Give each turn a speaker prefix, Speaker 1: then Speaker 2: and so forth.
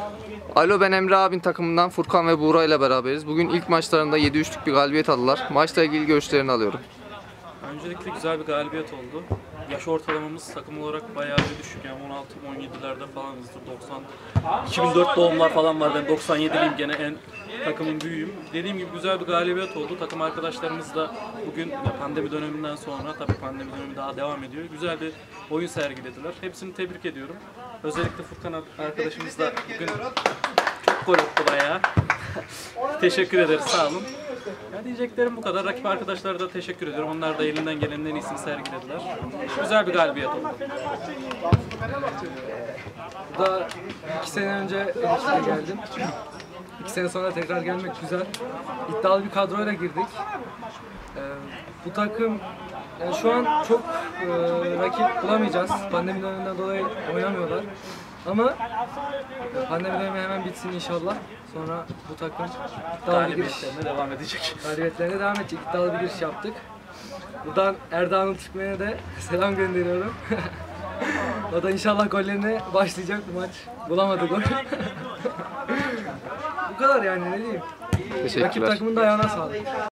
Speaker 1: Alo, ben Emre abin takımından Furkan ve Buğra ile beraberiz. Bugün ilk maçlarında 7-3'lük bir galibiyet aldılar. Maçla ilgili görüşlerini alıyorum.
Speaker 2: Öncelikle güzel bir galibiyet oldu. Yaş ortalamamız takım olarak bayağı bir düşük, yani 16-17'lerde falanızdır. 2004 doğumlar falan var, ben 97'liyim, gene en takımın büyüğüm. Dediğim gibi güzel bir galibiyet oldu. Takım arkadaşlarımız da bugün pandemi döneminden sonra, tabii pandemi dönemi daha devam ediyor, güzel bir oyun sergilediler. Hepsini tebrik ediyorum. Özellikle Furkan arkadaşımız da bugün çok gol attı bayağı. Teşekkür ederiz, sağ olun. Ya diyeceklerim bu kadar. Rakip arkadaşlara da teşekkür ediyorum. Onlar da elinden gelenin en iyisini sergilediler. Güzel bir galibiyet oldu.
Speaker 3: Burada 2 sene önce Enişte'ye geldim. 2 sene sonra tekrar gelmek güzel. İddialı bir kadroyla girdik. Bu takım yani şu an çok rakip bulamayacağız. Pandemi döneminden dolayı oynamıyorlar. Ama pandemi dönemi hemen bitsin inşallah. Sonra bu takım iddialı bir giriş
Speaker 2: devam edecek.
Speaker 3: galibiyetlerine devam edecek. İddialı bir giriş yaptık. Buradan Erdoğan'ın Türkmen'e de selam gönderiyorum. O da inşallah gollerine başlayacak bu maç. Bulamadı gol. Bu kadar yani, ne diyeyim. Rakip
Speaker 1: Teşekkürler.
Speaker 3: takımın da ayağına sağlık.